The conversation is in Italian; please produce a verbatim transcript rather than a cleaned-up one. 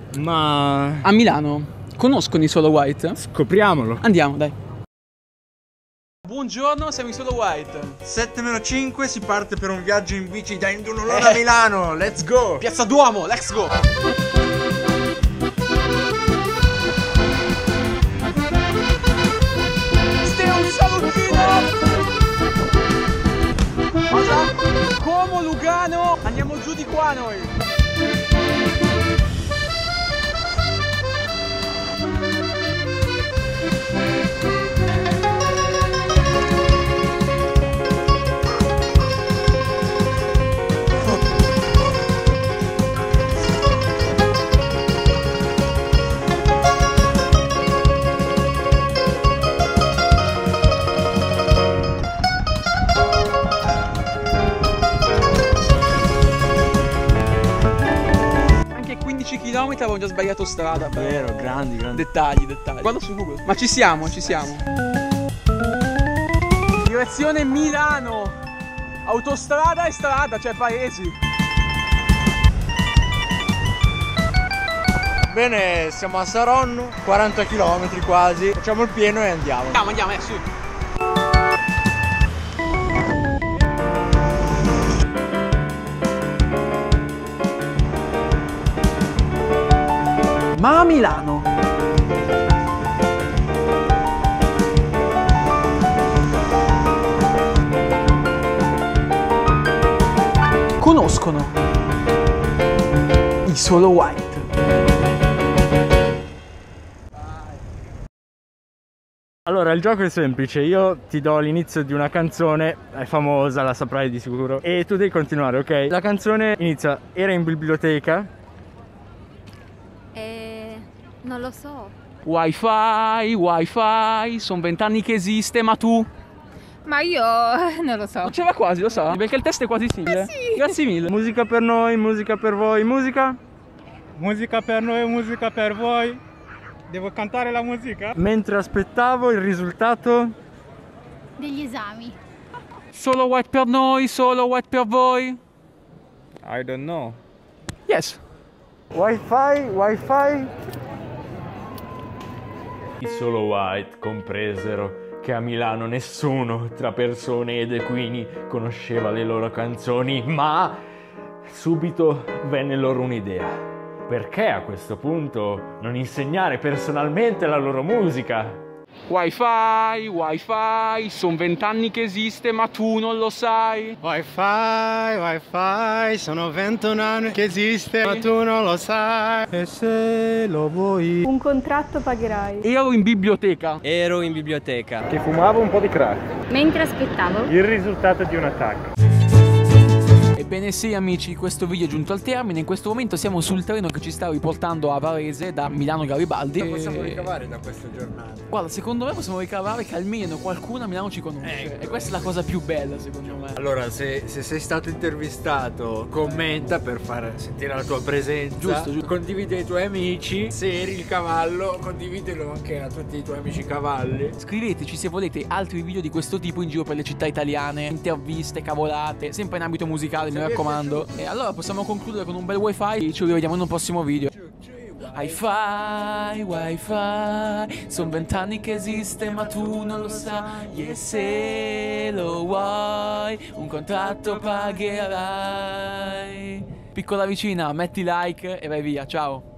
Ma... A Milano conoscono i Solo White? Scopriamolo. Andiamo, dai. Buongiorno, siamo in Solo White. sette meno cinque si parte per un viaggio in bici da Indunolona a Milano. Let's go! Piazza Duomo, let's go! Ste un salutino! Cosa? Como, Lugano? Andiamo giù di qua noi! quindici chilometri avevo già sbagliato strada. Vero, grandi, grandi. Dettagli, dettagli. Guarda su Google. Ma ci siamo, ci siamo. Direzione Milano. Autostrada e strada, cioè paesi. Bene, siamo a Saronno, quaranta chilometri quasi. Facciamo il pieno e andiamo. Andiamo, andiamo, eh, su. Ma a Milano conoscono i Solo White. Allora, il gioco è semplice, io ti do l'inizio di una canzone, è famosa, la saprai di sicuro, e tu devi continuare, ok? La canzone inizia, era in biblioteca. Non lo so. Wifi, wifi, sono vent'anni che esiste, ma tu? Ma io non lo so. Faceva quasi, lo sa, perché il testo è quasi simile. Eh sì. Grazie mille. Musica per noi, musica per voi, musica. Musica per noi, musica per voi. Devo cantare la musica? Mentre aspettavo il risultato degli esami. Solo White per noi, solo White per voi. I don't know. Yes. Wifi, wifi. I Solo White compresero che a Milano nessuno tra persone ed equini conosceva le loro canzoni, ma subito venne loro un'idea. Perché a questo punto non insegnare personalmente la loro musica? Wifi, wifi, sono vent'anni che esiste, ma tu non lo sai. Wifi, wifi, sono ventuno anni che esiste, ma tu non lo sai. E se lo vuoi. Un contratto pagherai. Ero in biblioteca. Ero in biblioteca. Che fumavo un po' di crack. Mentre aspettavo. Il risultato di un attacco. Ebbene sì amici, questo video è giunto al termine. In questo momento siamo sul treno che ci sta riportando a Varese da Milano Garibaldi. Cosa possiamo ricavare da questa giornata? Guarda, secondo me possiamo ricavare che almeno qualcuno a Milano ci conosce. Ecco. E questa è la cosa più bella secondo me. Allora, se, se sei stato intervistato, commenta per far sentire la tua presenza. Giusto, giusto. Condividi ai tuoi amici. Se eri il cavallo, condividilo anche a tutti i tuoi amici cavalli. Scriveteci se volete altri video di questo tipo in giro per le città italiane, interviste, cavolate, sempre in ambito musicale, mi raccomando. E allora possiamo concludere con un bel wifi. Ci rivediamo in un prossimo video. Hi-fi, wifi, sono vent'anni che esiste ma tu non lo sai. E se lo vuoi, un contratto pagherai. Piccola vicina, metti like e vai via, ciao.